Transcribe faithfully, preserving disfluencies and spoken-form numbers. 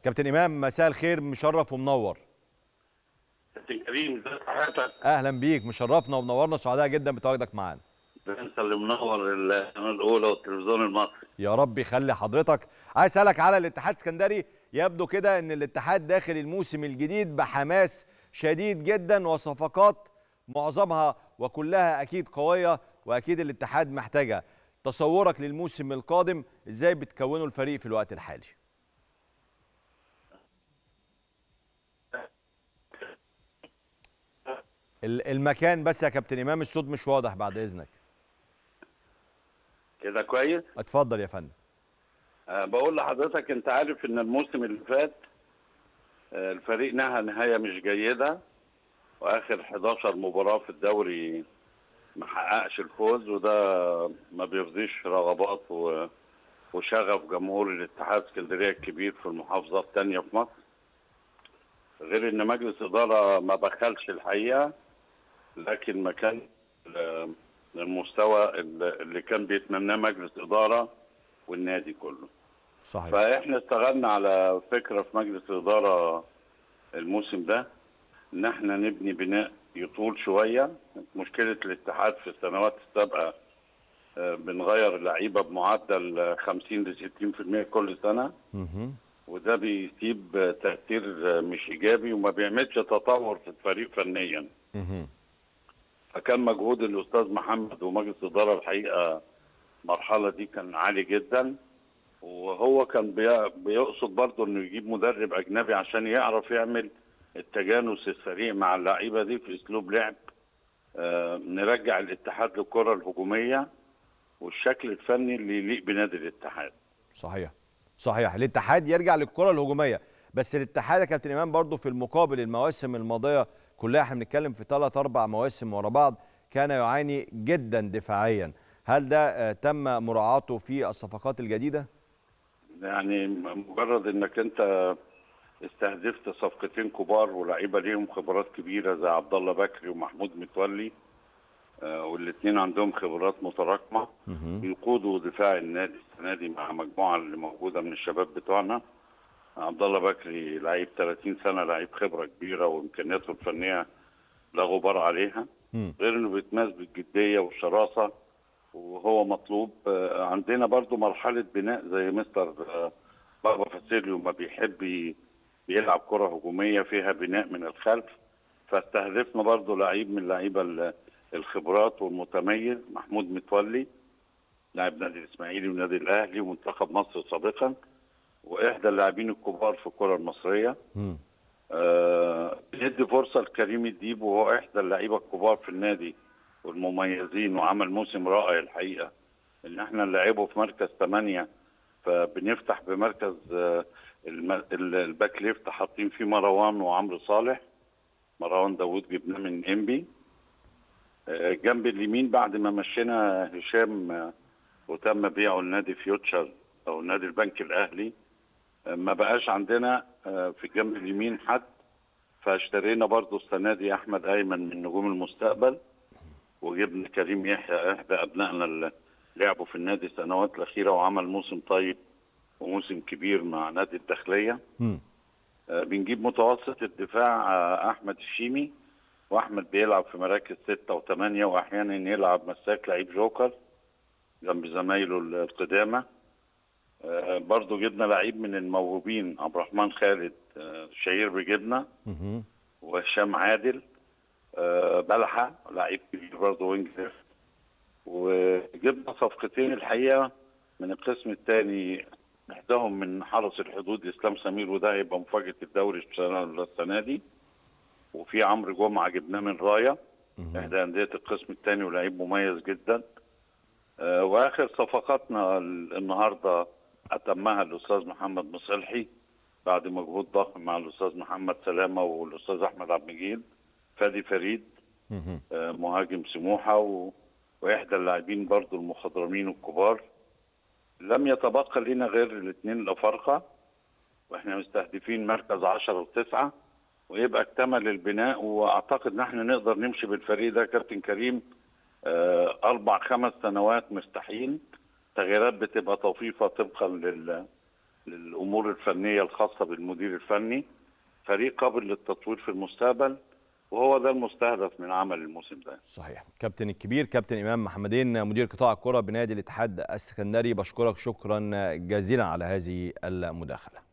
كابتن امام مساء الخير، مشرف ومنور. كابتن كريم ازي حضرتك؟ اهلا بيك، مشرفنا ومنورنا، سعداء جدا بتواجدك معانا. انت اللي منور القناه الاولى والتلفزيون المصري. يا رب يخلي حضرتك. عايز اسالك على الاتحاد السكندري، يبدو كده ان الاتحاد داخل الموسم الجديد بحماس شديد جدا وصفقات معظمها وكلها اكيد قويه، واكيد الاتحاد محتاجها. تصورك للموسم القادم ازاي بتكونوا الفريق في الوقت الحالي؟ المكان بس يا كابتن امام، الصوت مش واضح بعد اذنك. كده كويس؟ اتفضل يا فندم. أه بقول لحضرتك، انت عارف ان الموسم اللي فات أه الفريق نهى نهايه مش جيده، واخر حداشر مباراه في الدوري ما حققش الفوز، وده ما بيرضيش رغبات وشغف جمهور الاتحاد اسكندريه الكبير في المحافظات الثانيه في مصر. غير ان مجلس اداره ما بخلش الحقيقه، لكن ما كان المستوى اللي كان بيتمناه مجلس اداره والنادي كله. صحيح. فاحنا اشتغلنا على فكره في مجلس الاداره الموسم ده ان احنا نبني بناء يطول شويه. مشكله الاتحاد في السنوات السابقه بنغير اللعيبه بمعدل خمسين ل ستين بالمئة كل سنه، وده بيسيب تاثير مش ايجابي وما بيعملش تطور في الفريق فنيا. فكان مجهود الاستاذ محمد ومجلس الاداره الحقيقه المرحله دي كان عالي جدا، وهو كان بيقصد برضه انه يجيب مدرب اجنبي عشان يعرف يعمل التجانس السريع مع اللعيبه دي في اسلوب لعب آه نرجع الاتحاد للكره الهجوميه والشكل الفني اللي يليق بنادي الاتحاد. صحيح صحيح، الاتحاد يرجع للكره الهجوميه، بس الاتحاد يا كابتن امام برضه في المقابل المواسم الماضيه كلها، احنا بنتكلم في ثلاث اربع مواسم ورا بعض، كان يعاني جدا دفاعيا. هل ده تم مراعاته في الصفقات الجديده؟ يعني مجرد انك انت استهدفت صفقتين كبار ولاعيبه ليهم خبرات كبيره زي عبد الله بكري ومحمود متولي، آه والاثنين عندهم خبرات متراكمه يقودوا دفاع النادي السنه دي مع مجموعه اللي موجوده من الشباب بتوعنا. عبد الله بكري لعيب ثلاثين سنه، لعيب خبره كبيره وامكانياته الفنيه لا غبار عليها، غير انه بيتميز بالجديه والشراسه وهو مطلوب. آه عندنا برضو مرحله بناء زي مستر آه بابا فاسيليو ما بيحب بيلعب كره هجوميه فيها بناء من الخلف، فاستهدفنا برضو لعيب من اللعيبه الخبرات والمتميز محمود متولي، لاعب نادي الاسماعيلي ونادي الاهلي ومنتخب مصر سابقا، واحدى اللاعبين الكبار في الكره المصريه. آه بيدي فرصه لكريم الديب وهو احدى اللعيبه الكبار في النادي والمميزين، وعمل موسم رائع الحقيقه. ان احنا نلعبه في مركز ثمانيه، فبنفتح بمركز آه الباك ليفت حاطين فيه مروان وعمرو صالح. مروان داوود جبناه من انبي. جنب اليمين بعد ما مشينا هشام وتم بيعه لنادي فيوتشر او نادي البنك الاهلي، ما بقاش عندنا في الجنب اليمين حد، فاشترينا برضو السنه دي احمد ايمن من نجوم المستقبل، وجبنا كريم يحيى احدى ابنائنا اللي لعبوا في النادي السنوات الاخيره وعمل موسم طيب وموسم كبير مع نادي الداخليه. آه بنجيب متوسط الدفاع آه احمد الشيمي، واحمد بيلعب في مراكز ستة وثمانية واحيانا يلعب مساك لعيب جوكر جنب زمايله القدامى. آه برضو جبنا لعيب من الموهوبين عبد الرحمن خالد آه شهير بجبنا، وهشام عادل آه بلحه لعيب كبير برضو وينج ليفت. وجبنا صفقتين الحقيقه من القسم الثاني، احداهم من حرس الحدود اسلام سمير، وده هيبقى مفاجاه الدوري السنه دي. وفي عمرو جمعه جبناه من رايه احدى انديه القسم الثاني ولاعيب مميز جدا. آه واخر صفقاتنا النهارده اتمها الاستاذ محمد مصلحي بعد مجهود ضخم مع الاستاذ محمد سلامه والاستاذ احمد عبد المجيد. فادي فريد آه مهاجم سموحه و... واحدى اللاعبين برضو المخضرمين الكبار. لم يتبقى لنا غير الاثنين الافارقه، واحنا مستهدفين مركز عشرة وتسعة ويبقى اكتمل البناء. واعتقد ان احنا نقدر نمشي بالفريق ده كابتن كريم آه اربع خمس سنوات مرتاحين. تغييرات بتبقى طفيفه طبقا لل للامور الفنيه الخاصه بالمدير الفني، فريق قابل للتطوير في المستقبل، وهو ده المستهدف من عمل الموسم ده. صحيح. كابتن الكبير كابتن امام محمدين مدير قطاع الكره بنادي الاتحاد السكندري، بشكرك شكرا جزيلا على هذه المداخله.